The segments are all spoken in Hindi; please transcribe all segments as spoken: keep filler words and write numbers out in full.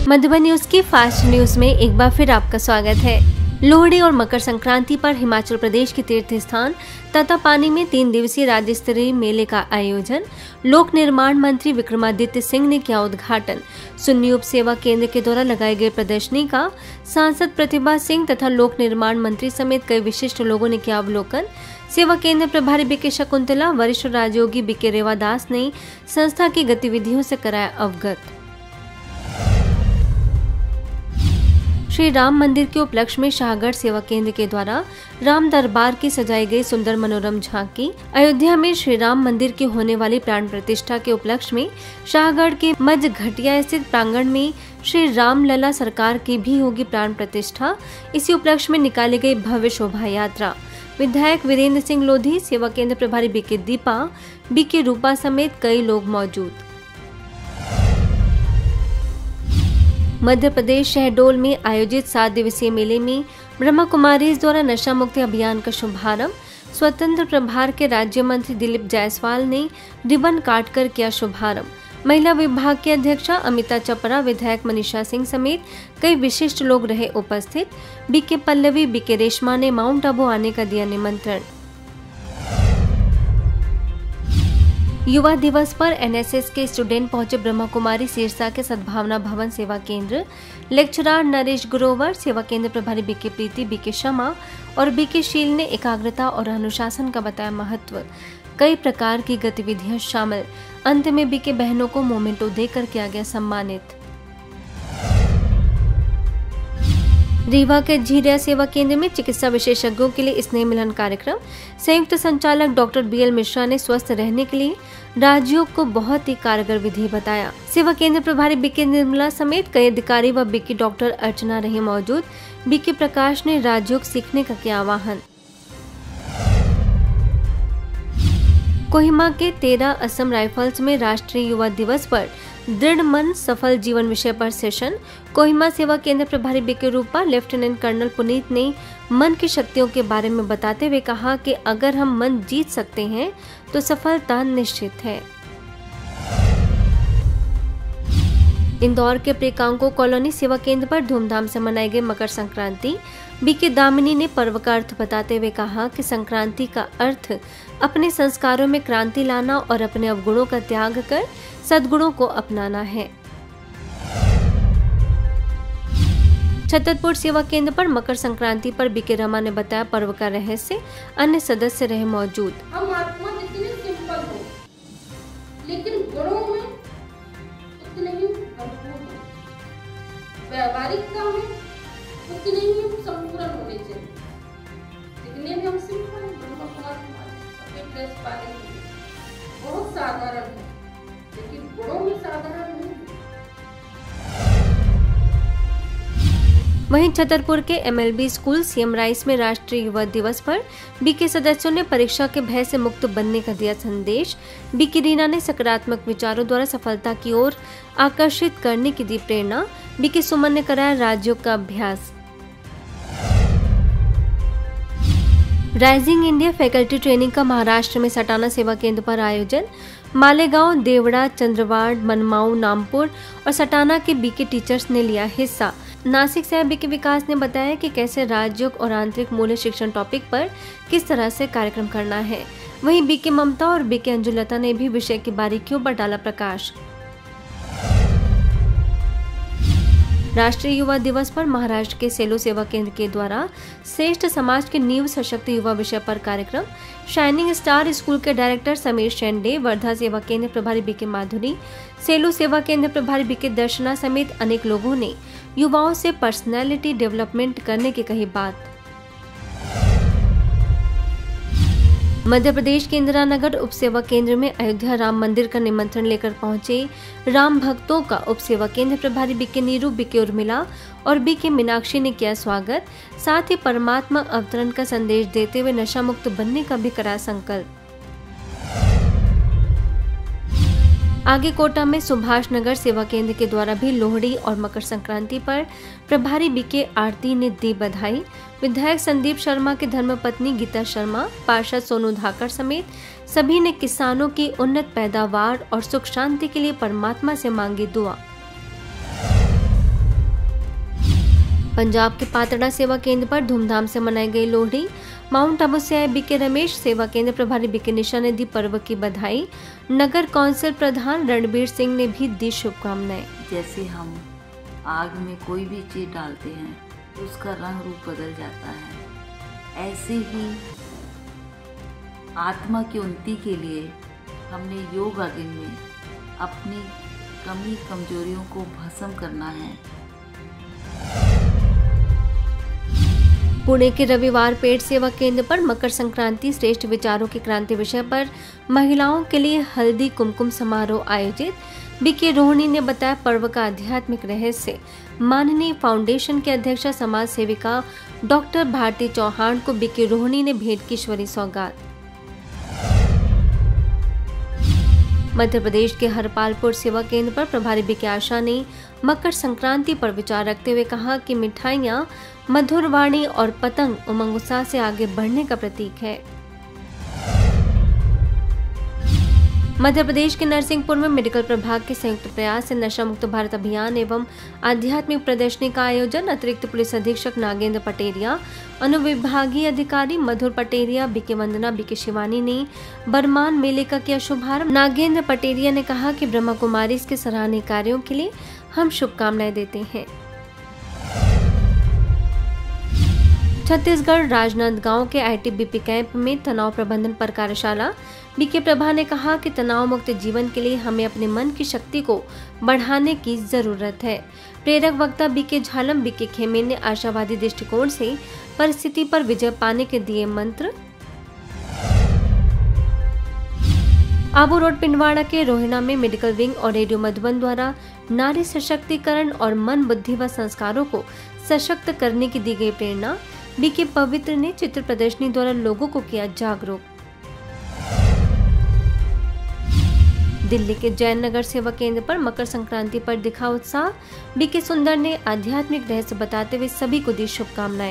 मधुबन न्यूज की फास्ट न्यूज में एक बार फिर आपका स्वागत है। लोहड़ी और मकर संक्रांति पर हिमाचल प्रदेश के तीर्थ स्थान तत्तापानी में तीन दिवसीय राज्य स्तरीय मेले का आयोजन। लोक निर्माण मंत्री विक्रमादित्य सिंह ने किया उद्घाटन। सुन्नी उप सेवा केंद्र के द्वारा लगाई गई प्रदर्शनी का सांसद प्रतिभा सिंह तथा लोक निर्माण मंत्री समेत कई विशिष्ट लोगों ने किया अवलोकन। सेवा केंद्र प्रभारी बीके शकुंतला, वरिष्ठ राजयोगी बीके रेवादास ने संस्था की गतिविधियों से कराया अवगत। श्री राम मंदिर के उपलक्ष्य में शाहगढ़ सेवा केंद्र के द्वारा राम दरबार की सजाई गई सुंदर मनोरम झांकी। अयोध्या में श्री राम मंदिर की होने वाली प्राण प्रतिष्ठा के उपलक्ष्य में शाहगढ़ के मज घटिया स्थित प्रांगण में श्री राम लला सरकार की भी होगी प्राण प्रतिष्ठा। इसी उपलक्ष्य में निकाली गई भव्य शोभा यात्रा। विधायक वीरेंद्र सिंह लोधी, सेवा केंद्र प्रभारी बीके दीपा, बीके रूपा समेत कई लोग मौजूद। मध्य प्रदेश शहडोल में आयोजित सात दिवसीय मेले में ब्रह्मा कुमारीज द्वारा नशा मुक्ति अभियान का शुभारंभ। स्वतंत्र प्रभार के राज्य मंत्री दिलीप जायसवाल ने रिबन काटकर किया शुभारंभ। महिला विभाग की अध्यक्षा अमिता चपरा, विधायक मनीषा सिंह समेत कई विशिष्ट लोग रहे उपस्थित। बीके पल्लवी, बीके रेशमा ने माउंट आबू आने का दिया निमंत्रण। युवा दिवस पर एनएसएस के स्टूडेंट पहुंचे ब्रह्मा कुमारी सिरसा के सद्भावना भवन सेवा केंद्र। लेक्चरर नरेश ग्रोवर, सेवा केंद्र प्रभारी बीके प्रीति, बीके शमा और बीके शील ने एकाग्रता और अनुशासन का बताया महत्व। कई प्रकार की गतिविधियां शामिल। अंत में बीके बहनों को मोमेंटो देकर किया गया सम्मानित। रीवा के झीरिया सेवा केंद्र में चिकित्सा विशेषज्ञों के लिए स्नेह मिलन कार्यक्रम। संयुक्त संचालक डॉक्टर बी एल मिश्रा ने स्वस्थ रहने के लिए राजयोग को बहुत ही कारगर विधि बताया। सेवा केंद्र प्रभारी बीके निर्मला समेत कई अधिकारी व बीके डॉक्टर अर्चना रही मौजूद। बीके प्रकाश ने राजयोग सीखने का किया आह्वान। कोहिमा के तेरह असम राइफल्स में राष्ट्रीय युवा दिवस पर दृढ़ मन सफल जीवन विषय पर सेशन। कोहिमा सेवा केंद्र प्रभारी BK Rupa, lieutenant colonel Puneet ने मन की शक्तियों के बारे में बताते हुए कहा कि अगर हम मन जीत सकते हैं तो सफलता निश्चित है। इंदौर के प्रिकांको कॉलोनी सेवा केंद्र पर धूमधाम से मनाई गई मकर संक्रांति। बीके दामिनी ने पर्व का अर्थ बताते हुए कहा कि संक्रांति का अर्थ अपने संस्कारों में क्रांति लाना और अपने अवगुणों का त्याग कर सद्गुणों को अपनाना है। छतरपुर सेवा केंद्र पर मकर संक्रांति पर बीके रमा ने बताया पर्व का रहस्य। अन्य सदस्य रहे मौजूद। हम आत्मा जितने सिंपल हो, लेकिन गुणों में उतने ही भरपूर हो। व्यवहारिकता में उतने ही संपूर्ण होने चाहिए। दिखने में हम सिंपल हैं, ब्रह्मा कुमारी सफेद ड्रेस पहने हुए, बहुत साधारण है, लेकिन गुणों में साधारण नहीं। वहीं छतरपुर के एमएलबी स्कूल सीएम राइस में राष्ट्रीय युवा दिवस पर बीके सदस्यों ने परीक्षा के भय से मुक्त बनने का दिया संदेश। बीके रीना ने सकारात्मक विचारों द्वारा सफलता की ओर आकर्षित करने की दी प्रेरणा। बीके सुमन ने कराया राजयोग का अभ्यास। राइजिंग इंडिया फैकल्टी ट्रेनिंग का महाराष्ट्र में सटाना सेवा केंद्र पर आयोजन। मालेगांव, देवड़ा, चंद्रवाड़, मनमाऊ, नामपुर और सटाना के बीके टीचर्स ने लिया हिस्सा। नासिक से बीके विकास ने बताया कि कैसे राजयोग और आंतरिक मूल्य शिक्षण टॉपिक पर किस तरह से कार्यक्रम करना है। वहीं बीके ममता और बीके अंजुलता ने भी विषय की बारीकियों पर डाला प्रकाश। राष्ट्रीय युवा दिवस पर महाराष्ट्र के सेलो सेवा केंद्र के द्वारा श्रेष्ठ समाज के नींव सशक्त युवा विषय पर कार्यक्रम। शाइनिंग स्टार स्कूल के डायरेक्टर समीर शेंडे, वर्धा सेवा केंद्र प्रभारी बीके माधुरी, सेलू सेवा केंद्र प्रभारी बीके दर्शना समेत अनेक लोगों ने युवाओं से पर्सनैलिटी डेवलपमेंट करने की कही बात। मध्य प्रदेश के इंदिरा नगर उप सेवा केंद्र में अयोध्या राम मंदिर का निमंत्रण लेकर पहुंचे राम भक्तों का उप सेवा केंद्र प्रभारी बीके नीरू, बीके उर्मिला और बीके मीनाक्षी ने किया स्वागत। साथ ही परमात्मा अवतरण का संदेश देते हुए नशा मुक्त बनने का भी करा संकल्प। आगे कोटा में सुभाष नगर सेवा केंद्र के द्वारा भी लोहड़ी और मकर संक्रांति पर प्रभारी बीके आरती ने दी बधाई। विधायक संदीप शर्मा की धर्मपत्नी गीता शर्मा, पार्षद सोनू धाकड़ समेत सभी ने किसानों की उन्नत पैदावार और सुख शांति के लिए परमात्मा से मांगी दुआ। पंजाब के पातड़ा सेवा केंद्र पर धूमधाम से मनाई गई लोहड़ी। माउंट आबू से आए बीके रमेश सेवा केंद्र प्रभारी बीके निशा ने दी पर्व की बधाई। नगर कौंसिल प्रधान रणबीर सिंह ने भी दी शुभकामनाएं। जैसे हम आग में कोई भी चीज डालते हैं तो उसका रंग रूप बदल जाता है, ऐसे ही आत्मा की उन्नति के लिए हमने योगा दिन में अपनी कमी कमजोरियों को भस्म करना है। पुणे के रविवार पेट सेवा केंद्र पर मकर संक्रांति श्रेष्ठ विचारों की क्रांति विषय पर महिलाओं के लिए हल्दी कुमकुम समारोह आयोजित। बीके रोहिणी ने बताया पर्व का आध्यात्मिक रहस्य। माननीय फाउंडेशन के अध्यक्षा समाज सेविका डॉक्टर भारती चौहान को बीके रोहिणी ने भेंट की ईश्वरी सौगात। मध्य प्रदेश के हरपालपुर सेवा केंद्र पर प्रभारी बीके आशा ने मकर संक्रांति पर विचार रखते हुए कहा कि मिठाइयाँ, मधुर वाणी और पतंग उमंग उत्साह से आगे बढ़ने का प्रतीक है। मध्य प्रदेश के नरसिंहपुर में मेडिकल प्रभाग के संयुक्त प्रयास से नशा मुक्त भारत अभियान एवं आध्यात्मिक प्रदर्शनी का आयोजन। अतिरिक्त पुलिस अधीक्षक नागेंद्र पटेरिया, अनुविभागीय अधिकारी मधुर पटेरिया, बीके वंदना, बीके शिवानी ने बरमान मेले का किया शुभारंभ। नागेंद्र पटेरिया ने कहा कि ब्रह्मा कुमारी इसके सराहनीय कार्यों के लिए हम शुभकामनाएं देते हैं। छत्तीसगढ़ राजनांदगांव के आईटीबीपी कैंप में तनाव प्रबंधन पर कार्यशाला। बीके प्रभा ने कहा कि तनाव मुक्त जीवन के लिए हमें अपने मन की शक्ति को बढ़ाने की जरूरत है। प्रेरक वक्ता बीके झालम, बीके खेमे ने आशावादी दृष्टिकोण से परिस्थिति पर विजय पाने के दिए मंत्र। आबू रोड पिंडवाड़ा के रोहिणा में मेडिकल विंग और रेडियो मधुबन द्वारा नारी सशक्तिकरण और मन, बुद्धि व संस्कारों को सशक्त करने की दी गई प्रेरणा। बीके पवित्र ने चित्र प्रदर्शनी द्वारा लोगों को किया जागरूक। दिल्ली के जैन नगर सेवा केंद्र पर मकर संक्रांति पर दिखा उत्साह। बीके सुंदर ने आध्यात्मिक रहस्य बताते हुए सभी को दी शुभकामनाएं।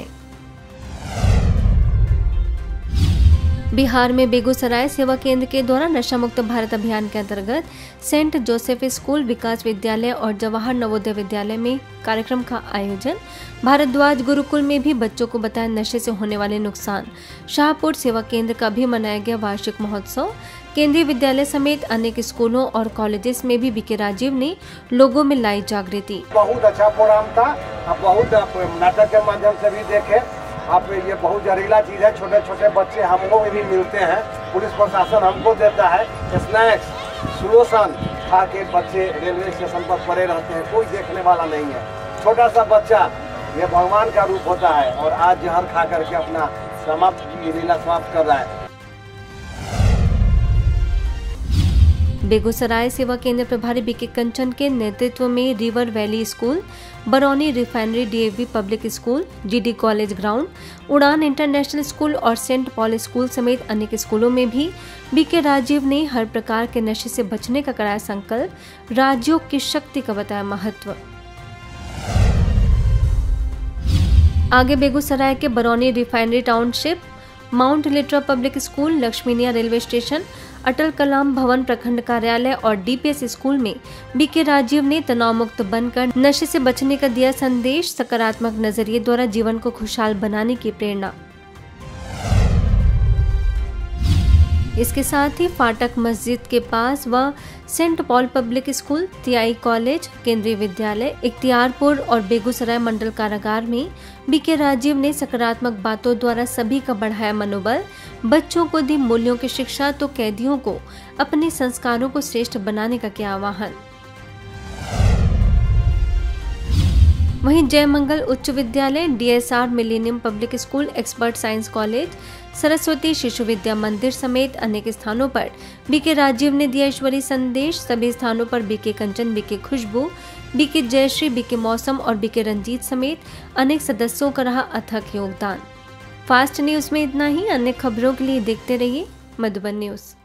बिहार में बेगूसराय सेवा केंद्र के द्वारा नशा मुक्त भारत अभियान के अंतर्गत सेंट जोसेफ स्कूल, विकास विद्यालय और जवाहर नवोदय विद्यालय में कार्यक्रम का आयोजन। भारद्वाज गुरुकुल में भी बच्चों को बताया नशे से होने वाले नुकसान। शाहपुर सेवा केंद्र का भी मनाया गया वार्षिक महोत्सव। केंद्रीय विद्यालय समेत अनेक स्कूलों और कॉलेजेस में भी बीके राजीव ने लोगों में लाई जागृति। बहुत अच्छा प्रोग्राम था, आप बहुत नाटक के माध्यम से भी देखे। आप ये बहुत जहरीला चीज है, छोटे छोटे बच्चे हमको भी मिलते हैं, पुलिस प्रशासन हमको देता है स्नैक्स, सुलोसन खा के बच्चे रेलवे स्टेशन पर पड़े रहते हैं, कोई देखने वाला नहीं है। छोटा सा बच्चा ये भगवान का रूप होता है और आज जहर खा करके अपना समाप्त लीला समाप्त कर रहा है। बेगूसराय सेवा केंद्र प्रभारी बीके कंचन के नेतृत्व में river valley school, Barauni refinery DAV public school, GD college ground, Udaan international school और सेंट पॉल स्कूल समेत अनेक स्कूलों में भी बीके राजीव ने हर प्रकार के नशे से बचने का कराया संकल्प। राज्यों की शक्ति का बताया महत्व। आगे बेगूसराय के Barauni refinery township, mount Litera public school, Lakshminiya railway station, Atal Kalam Bhavan प्रखंड कार्यालय और डीपीएस स्कूल में बीके राजीव ने तनाव मुक्त बनकर नशे से बचने का दिया संदेश। सकारात्मक नजरिए द्वारा जीवन को खुशहाल बनाने की प्रेरणा। इसके साथ ही फाटक मस्जिद के पास व saint Paul public school, Tiyai college, Kendriya Vidyalaya, इख्तियारपुर और बेगूसराय मंडल कारागार में बीके राजीव ने सकारात्मक बातों द्वारा सभी का बढ़ाया मनोबल। बच्चों को दी मूल्यों की शिक्षा तो कैदियों को अपने संस्कारों को श्रेष्ठ बनाने का किया आह्वान। वहीं जय Mangal Uchch Vidyalaya, DSR millennium public school, expert science college, Saraswati Shishu Vidya मंदिर समेत अनेक स्थानों पर बीके राजीव ने दिया ईश्वरी संदेश। सभी स्थानों पर BK Kanchan, BK Khushboo, BK Jayashree, BK Mausam और बीके रंजीत समेत अनेक सदस्यों का रहा अथक योगदान। फास्ट न्यूज में इतना ही। अन्य खबरों के लिए देखते रहिए मधुबन न्यूज।